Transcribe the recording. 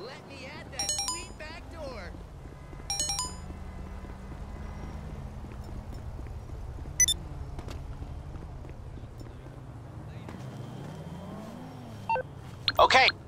Let me add that sweet back door. Okay.